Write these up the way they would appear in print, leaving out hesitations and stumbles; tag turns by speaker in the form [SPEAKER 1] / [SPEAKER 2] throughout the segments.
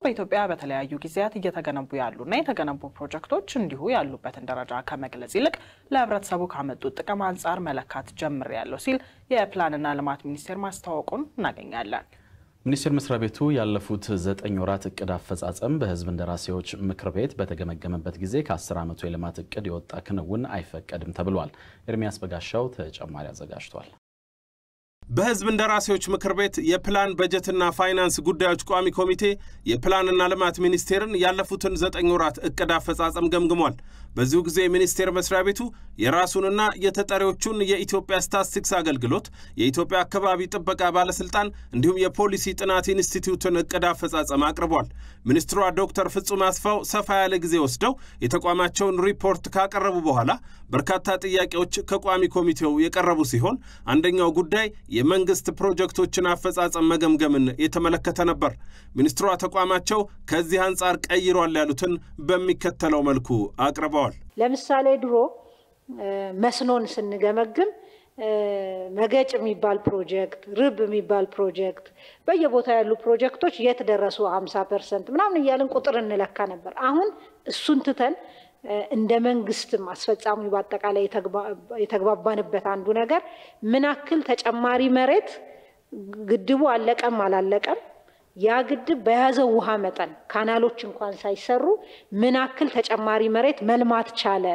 [SPEAKER 1] በኢትዮጵያ በተለያዩ ጊዜያት እየተገነቡ ያሉና የተገነቡ ፕሮጀክቶች እንዲሁ ያሉበትን ደረጃ ከመግለጽ ይልቅ ለህብረተሰቡ ካመጡት ጥቅም አንፃር መለካት ጀምሬያለሁ ሲል የፕላንና ልማት ሚኒስቴር ማስታወቁን እናገኛለን።
[SPEAKER 2] ሚኒስቴር መስሪያ ቤቱ ያለፉት 9 ወራት እቅድ አፈጻጸም በህዝብ እንደራሴዎች ምክር ቤት በተገመገመበት ጊዜ ከ10 ዓመቱ የልማት እቅድ የወጣ ክንውን አይፈቀድም ተብሏል። ኤርሚያስ በጋሻው ተጨማሪ አዘጋጅቷል።
[SPEAKER 3] በህዝብ እንደራሴዎች ምክር ቤት የፕላን በጀትና ፋይናንስ ጉዳዮች ቋሚ ኮሚቴ የፕላንና ልማት ሚኒስቴርን ያለፉትን 9 ወራት እቅድ አፈጻጸም ገምግሟል። በዚሁ ጊዜ ሚኒስቴር መስሪያ ቤቱ የራሱንና የተጠሪዎቹን የኢትዮጵያ ስታቲስቲክስ አገልግሎት፣ የኢትዮጵያ አካባቢ ጥበቃ ባለስልጣን እንዲሁም የፖሊሲ ጥናት ኢንስቲትዩትን እቅድ አፈጻጸም አቅርቧል። ሚኒስትሯ ዶክተር ፍጹም አስፋው ሰፋ ያለ ጊዜ ወስደው የተቋማቸውን ሪፖርት ካቀረቡ በኋላ በርካታ ጥያቄዎች ከቋሚ ኮሚቴው የቀረቡ ሲሆን አንደኛው ጉዳይ የመንግስት ፕሮጀክቶችን አፈጻጸም መገምገምን የተመለከተ ነበር። ሚኒስትሯ ተቋማቸው ከዚህ አንፃር ቀይሯል ያሉትን በሚከተለው መልኩ አቅርበዋል።
[SPEAKER 4] ለምሳሌ ድሮ መስኖን ስንገመግም መገጭ የሚባል ፕሮጀክት፣ ርብ የሚባል ፕሮጀክት፣ በየቦታው ያሉ ፕሮጀክቶች የት ደረሱ 50% ምናምን እያልን ቁጥር እንለካ ነበር። አሁን እሱን ትተን እንደ መንግስትም አስፈጻሚ በአጠቃላይ የተግባባንበት አንዱ ነገር ምን ያክል ተጨማሪ መሬት ግድቡ አለቀም አላለቀም፣ ያ ግድብ በያዘው ውሃ መጠን ካናሎች እንኳን ሳይሰሩ ምን ያክል ተጨማሪ መሬት መልማት ቻለ።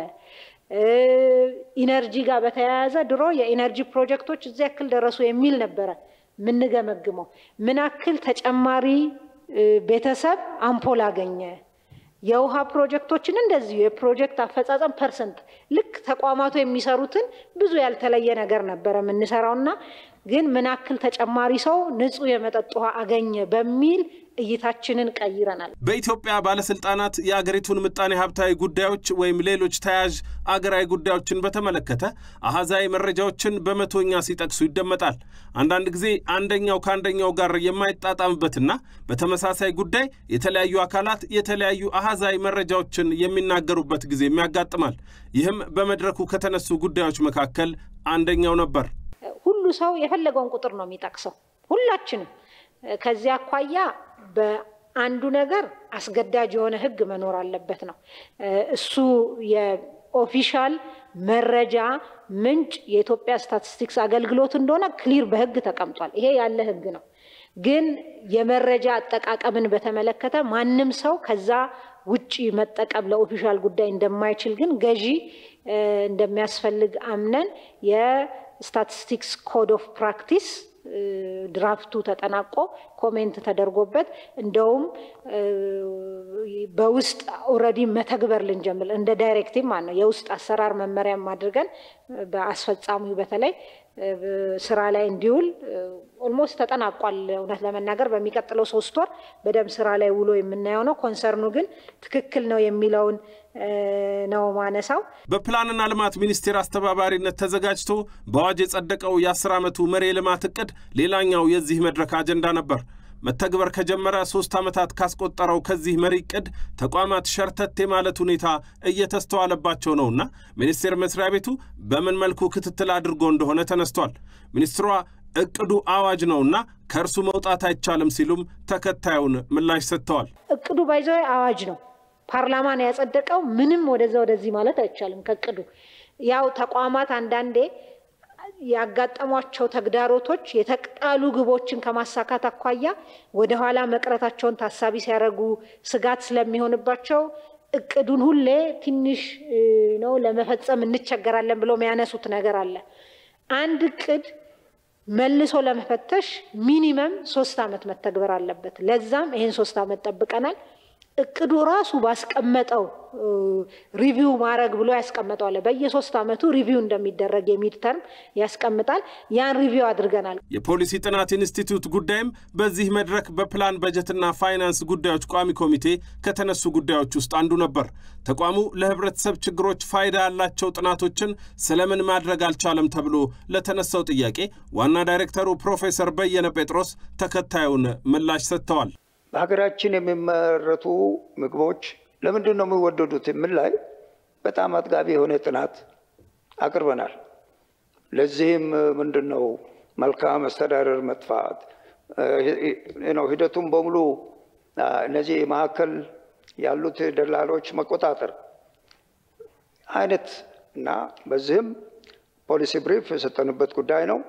[SPEAKER 4] ኢነርጂ ጋር በተያያዘ ድሮ የኢነርጂ ፕሮጀክቶች እዚህ ያክል ደረሱ የሚል ነበረ ምን ገመግመው፣ ምን ያክል ተጨማሪ ቤተሰብ አምፖል አገኘ። የውሃ ፕሮጀክቶችን እንደዚህ የፕሮጀክት አፈጻጸም ፐርሰንት ልክ ተቋማቱ የሚሰሩትን ብዙ ያልተለየ ነገር ነበር የምንሰራውና ግን ምን ያክል ተጨማሪ ሰው ንጹህ የመጠጥ ውሃ አገኘ በሚል እይታችንን ቀይረናል።
[SPEAKER 3] በኢትዮጵያ ባለስልጣናት የአገሪቱን ምጣኔ ሀብታዊ ጉዳዮች ወይም ሌሎች ተያያዥ አገራዊ ጉዳዮችን በተመለከተ አሃዛዊ መረጃዎችን በመቶኛ ሲጠቅሱ ይደመጣል። አንዳንድ ጊዜ አንደኛው ከአንደኛው ጋር የማይጣጣምበትና በተመሳሳይ ጉዳይ የተለያዩ አካላት የተለያዩ አሃዛዊ መረጃዎችን የሚናገሩበት ጊዜ የሚያጋጥማል። ይህም በመድረኩ ከተነሱ ጉዳዮች መካከል አንደኛው ነበር።
[SPEAKER 4] ሁሉ ሰው የፈለገውን ቁጥር ነው የሚጠቅሰው ሁላችንም። ከዚያ አኳያ በአንዱ ነገር አስገዳጅ የሆነ ህግ መኖር አለበት ነው። እሱ የኦፊሻል መረጃ ምንጭ የኢትዮጵያ ስታቲስቲክስ አገልግሎት እንደሆነ ክሊር በህግ ተቀምጧል። ይሄ ያለ ህግ ነው። ግን የመረጃ አጠቃቀምን በተመለከተ ማንም ሰው ከዛ ውጪ መጠቀም ለኦፊሻል ጉዳይ እንደማይችል ግን ገዢ እንደሚያስፈልግ አምነን የስታቲስቲክስ ኮድ ኦፍ ፕራክቲስ ድራፍቱ ተጠናቆ ኮሜንት ተደርጎበት እንደውም በውስጥ ኦሬዲ መተግበር ልንጀምር እንደ ዳይሬክቲቭ ማለት ነው የውስጥ አሰራር መመሪያም አድርገን በአስፈጻሚው በተለይ ስራ ላይ እንዲውል ኦልሞስት ተጠናቋል። እውነት ለመናገር በሚቀጥለው 3 ወር በደም ስራ ላይ ውሎ የምናየው ነው። ኮንሰርኑ ግን ትክክል ነው የሚለውን ነው ማነሳው።
[SPEAKER 3] በፕላንና ልማት ሚኒስቴር አስተባባሪነት ተዘጋጅቶ በአዋጅ የጸደቀው የ10 ዓመቱ መሪ ልማት እቅድ ሌላኛው የዚህ መድረክ አጀንዳ ነበር። መተግበር ከጀመረ 3 ዓመታት ካስቆጠረው ከዚህ መሪ እቅድ ተቋማት ሸርተቴ ማለት ሁኔታ እየተስተዋለባቸው ነውና ሚኒስቴር መስሪያ ቤቱ በምን መልኩ ክትትል አድርጎ እንደሆነ ተነስቷል። ሚኒስትሯ እቅዱ አዋጅ ነውና ከርሱ መውጣት አይቻልም ሲሉም ተከታዩን ምላሽ ሰጥተዋል።
[SPEAKER 4] እቅዱ ባይዘው አዋጅ ነው። ፓርላማን ያጸደቀው ምንም ወደዚህ ማለት አይቻልም። ከእቅዱ ያው ተቋማት አንዳንዴ ያጋጠሟቸው ተግዳሮቶች የተቃሉ ግቦችን ከማሳካት አኳያ ወደ ኋላ መቅረታቸውን ታሳቢ ሲያደርጉ ስጋት ስለሚሆንባቸው እቅዱን ሁሌ ትንሽ ነው ለመፈጸም እንቸገራለን ብሎ የሚያነሱት ነገር አለ። አንድ እቅድ መልሶ ለመፈተሽ ሚኒመም 3 ዓመት መተግበር አለበት። ለዛም ይሄን 3 ዓመት ጠብቀናል። እቅዱ ራሱ ባስቀመጠው ሪቪው ማድረግ ብሎ ያስቀምጣል። በየ3 ዓመቱ ሪቪው እንደሚደረግ የሚድተርም ያስቀምጣል። ያን ሪቪው አድርገናል።
[SPEAKER 3] የፖሊሲ ጥናት ኢንስቲትዩት ጉዳይም በዚህ መድረክ በፕላን በጀትና ፋይናንስ ጉዳዮች ቋሚ ኮሚቴ ከተነሱ ጉዳዮች ውስጥ አንዱ ነበር። ተቋሙ ለህብረተሰብ ችግሮች ፋይዳ ያላቸው ጥናቶችን ስለምን ማድረግ አልቻለም ተብሎ ለተነሳው ጥያቄ ዋና ዳይሬክተሩ ፕሮፌሰር በየነ ጴጥሮስ ተከታዩን ምላሽ ሰጥተዋል።
[SPEAKER 5] በሀገራችን የሚመረቱ ምግቦች ለምንድን ነው የሚወደዱት ምን ላይ በጣም አጥጋቢ የሆነ ጥናት አቅርበናል። ለዚህም ምንድነው መልካም አስተዳደር መጥፋት ነው ሂደቱን በሙሉ እነዚህ መካከል ያሉት ደላሎች መቆጣጠር አይነት እና በዚህም ፖሊሲ ብሪፍ የሰጠንበት ጉዳይ ነው።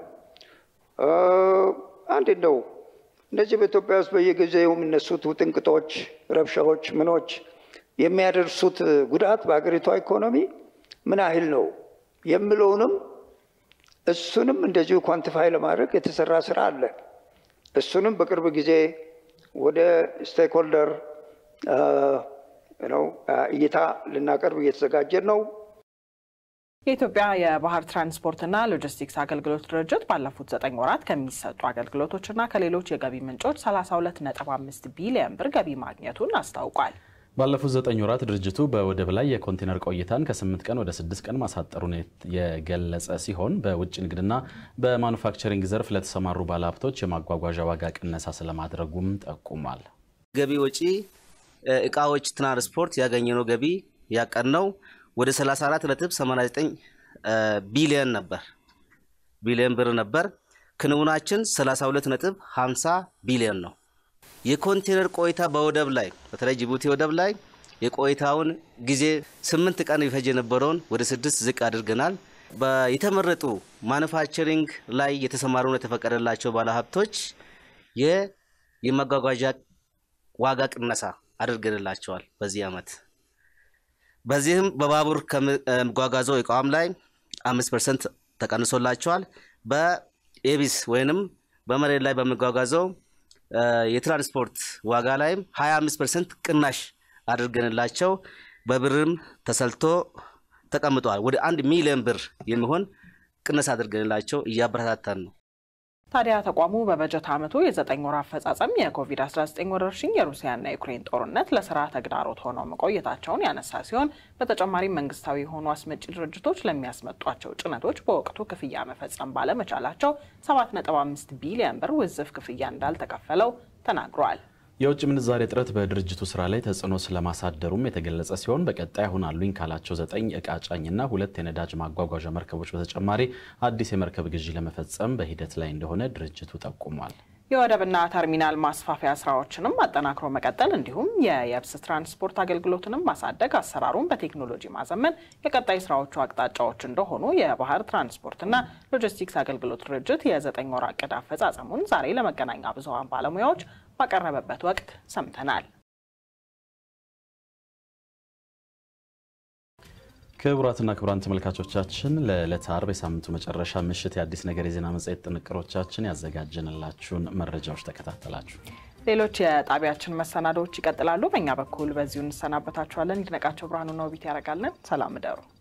[SPEAKER 5] አንድ ነው እነዚህ በኢትዮጵያ ውስጥ በየጊዜው የሚነሱት ውጥንቅጦች፣ ረብሻዎች፣ ምኖች የሚያደርሱት ጉዳት በአገሪቷ ኢኮኖሚ ምን ያህል ነው የሚለውንም እሱንም እንደዚሁ ኳንቲፋይ ለማድረግ የተሰራ ስራ አለ። እሱንም በቅርብ ጊዜ ወደ ስቴክሆልደር እይታ ልናቀርብ እየተዘጋጀን ነው።
[SPEAKER 1] የኢትዮጵያ የባህር ትራንስፖርትና ሎጂስቲክስ አገልግሎት ድርጅት ባለፉት 9 ወራት ከሚሰጡ አገልግሎቶችና ከሌሎች የገቢ ምንጮች 32.5 ቢሊዮን ብር ገቢ ማግኘቱን አስታውቋል።
[SPEAKER 2] ባለፉት 9 ወራት ድርጅቱ በወደብ ላይ የኮንቴነር ቆይታን ከ8 ቀን ወደ 6 ቀን ማሳጠሩን የገለጸ ሲሆን በውጭ ንግድና በማኑፋክቸሪንግ ዘርፍ ለተሰማሩ ባለሀብቶች የማጓጓዣ ዋጋ ቅነሳ ስለማድረጉም ጠቁሟል።
[SPEAKER 6] ገቢ ወጪ እቃዎች ትራንስፖርት ያገኘነው ገቢ ያቀነው ወደ 34.89 ቢሊዮን ብር ነበር። ክንውናችን 32.50 ቢሊዮን ነው። የኮንቴነር ቆይታ በወደብ ላይ በተለይ ጅቡቲ ወደብ ላይ የቆይታውን ጊዜ 8 ቀን ይፈጅ የነበረውን ወደ 6 ዝቅ አድርገናል። የተመረጡ ማኑፋክቸሪንግ ላይ የተሰማሩና የተፈቀደላቸው ባለሀብቶች የማጓጓዣ ዋጋ ቅነሳ አድርገንላቸዋል በዚህ ዓመት። በዚህም በባቡር ከመጓጓዣው እቃም ላይ 5% ተቀንሶላቸዋል። በኤቢስ ወይንም በመሬት ላይ በመጓጓዣው የትራንስፖርት ዋጋ ላይ 25% ቅናሽ አድርገንላቸው በብርም ተሰልቶ ተቀምጧል። ወደ 1 ሚሊዮን ብር የሚሆን ቅነሳ አድርገንላቸው እያበረታታን ነው።
[SPEAKER 1] ታዲያ ተቋሙ በበጀት ዓመቱ የ9 ወር አፈጻጸም የኮቪድ-19 ወረርሽኝ፣ የሩሲያና የዩክሬን ጦርነት ለስራ ተግዳሮት ሆነው መቆየታቸውን ያነሳ ሲሆን በተጨማሪም መንግስታዊ የሆኑ አስመጪ ድርጅቶች ለሚያስመጧቸው ጭነቶች በወቅቱ ክፍያ መፈጸም ባለመቻላቸው 7.5 ቢሊዮን ብር ውዝፍ ክፍያ እንዳልተከፈለው ተናግሯል።
[SPEAKER 2] የውጭ ምንዛሬ እጥረት በድርጅቱ ስራ ላይ ተጽዕኖ ስለማሳደሩም የተገለጸ ሲሆን በቀጣይ አሁን አሉኝ ካላቸው 9 ዕቃ ጫኝና 2 የነዳጅ ማጓጓዣ መርከቦች በተጨማሪ አዲስ የመርከብ ግዢ ለመፈጸም በሂደት ላይ እንደሆነ ድርጅቱ ጠቁሟል።
[SPEAKER 1] የወደብና ተርሚናል ማስፋፊያ ስራዎችንም አጠናክሮ መቀጠል እንዲሁም የየብስ ትራንስፖርት አገልግሎትንም ማሳደግ፣ አሰራሩን በቴክኖሎጂ ማዘመን የቀጣይ ስራዎቹ አቅጣጫዎች እንደሆኑ የባህር ትራንስፖርትና ሎጂስቲክስ አገልግሎት ድርጅት የ9 ወር ዕቅድ አፈጻጸሙን ዛሬ ለመገናኛ ብዙሃን ባለሙያዎች ባቀረበበት ወቅት ሰምተናል።
[SPEAKER 2] ክቡራትና ክቡራን ተመልካቾቻችን ለዕለተ ዓርብ የሳምንቱ መጨረሻ ምሽት የአዲስ ነገር የዜና መጽሔት ጥንቅሮቻችን ያዘጋጀንላችሁን መረጃዎች ተከታተላችሁ።
[SPEAKER 1] ሌሎች የጣቢያችን መሰናዶዎች ይቀጥላሉ። በእኛ በኩል በዚሁ እንሰናበታችኋለን። ይድነቃቸው ብርሃኑ ነው ቢት ያረጋልን። ሰላም እደሩ።